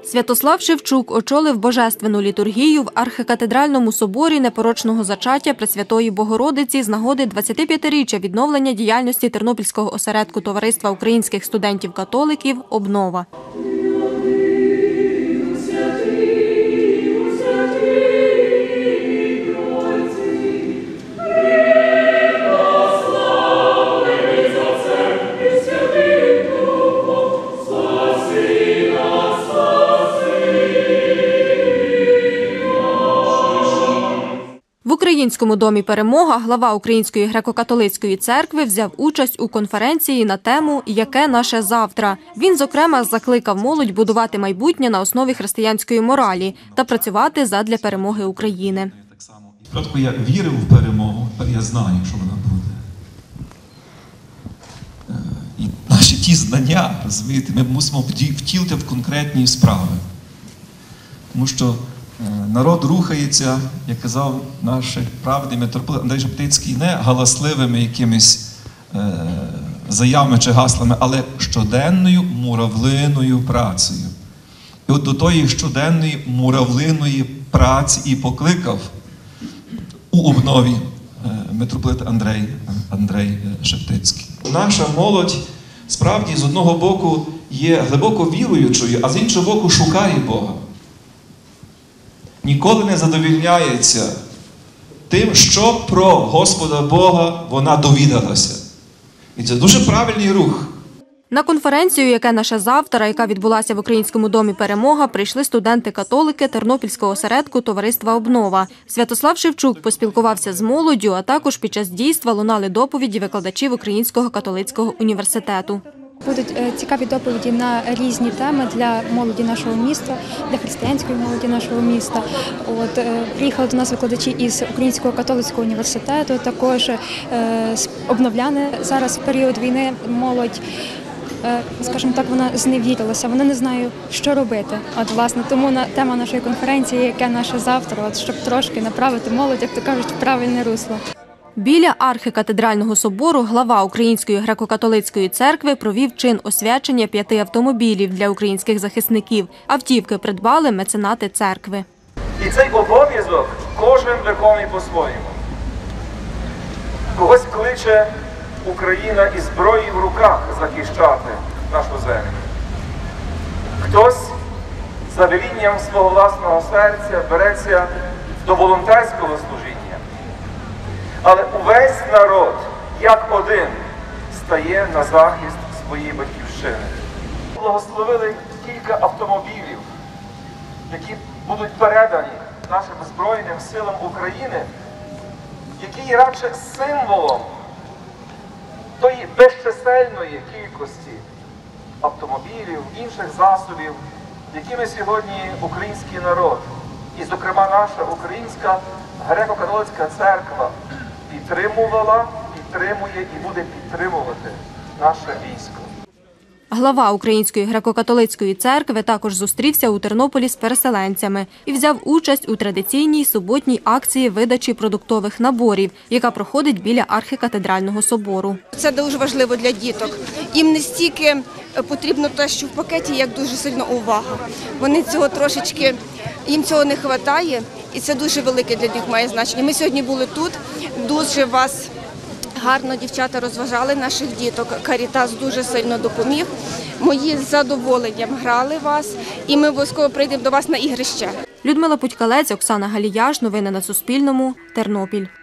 Святослав Шевчук очолив божественну літургію в архікатедральному соборі Непорочного зачаття Пресвятої Богородиці з нагоди 25-річчя відновлення діяльності Тернопільського осередку Товариства українських студентів-католиків «Обнова». В Українському домі «Перемога» глава Української греко-католицької церкви взяв участь у конференції на тему «Яке наше завтра?». Він, зокрема, закликав молодь будувати майбутнє на основі християнської моралі та працювати задля перемоги України. Спочатку я вірив в перемогу, тепер я знаю, що вона буде. І наші ті знання, розумієте, ми мусимо втілити в конкретні справи. Тому що народ рухається, як казав наш праведний митрополит Андрей Шептицький, не галасливими якимись заявами чи гаслами, але щоденною муравлиною працею. І от до тої щоденної муравлиної праці і покликав у обнові митрополит Андрей Шептицький. Наша молодь справді з одного боку є глибоко віруючою, а з іншого боку шукає Бога. Ніколи не задовільняється тим, що про Господа Бога вона довідалася. І це дуже правильний рух. На конференцію «Яке наше завтра?», яка відбулася в Українському домі «Перемога», прийшли студенти-католики Тернопільського осередку Товариства «Обнова». Святослав Шевчук поспілкувався з молоддю, а також під час дійства лунали доповіді викладачів Українського католицького університету. Будуть цікаві доповіді на різні теми для молоді нашого міста, для християнської молоді нашого міста. Приїхали до нас викладачі із Українського католицького університету, також обновляни. Зараз в період війни молодь, скажімо так, вона зневірилася, вона не знає, що робити. Власне, тому тема нашої конференції «Яке наше завтра?», щоб трошки направити молодь, як то кажуть, в правильне русло. Біля архікатедрального собору глава Української греко-католицької церкви провів чин освячення 5 автомобілів для українських захисників. Автівки придбали меценати церкви. І цей обов'язок кожен виконує по-своєму. Когось кличе Україна із зброєю в руках захищати нашу землю. Хтось за велінням свого власного серця береться до волонтерського служіння. Але увесь народ, як один, стає на захист своєї батьківщини. Благословили кілька автомобілів, які будуть передані нашим Збройним силам України, які є радше символом тої безчисельної кількості автомобілів, інших засобів, якими сьогодні український народ, і, зокрема, наша Українська греко-католицька церква підтримувала, підтримує і буде підтримувати наше військо. Глава Української греко-католицької церкви також зустрівся у Тернополі з переселенцями і взяв участь у традиційній суботній акції видачі продуктових наборів, яка проходить біля архікатедрального собору. Це дуже важливо для діток. Їм не стільки потрібно те, що в пакеті, як дуже сильно увага. Вони цього трошечки, їм цього не вистачає, і це дуже велике для них має значення. Ми сьогодні були тут, дуже вас гарно дівчата розважали наших діток. Карітас дуже сильно допоміг. Мої з задоволенням грали вас, і ми обов'язково прийдемо до вас на ігрище. Людмила Путькалець, Оксана Галіяш. Новини на Суспільному. Тернопіль.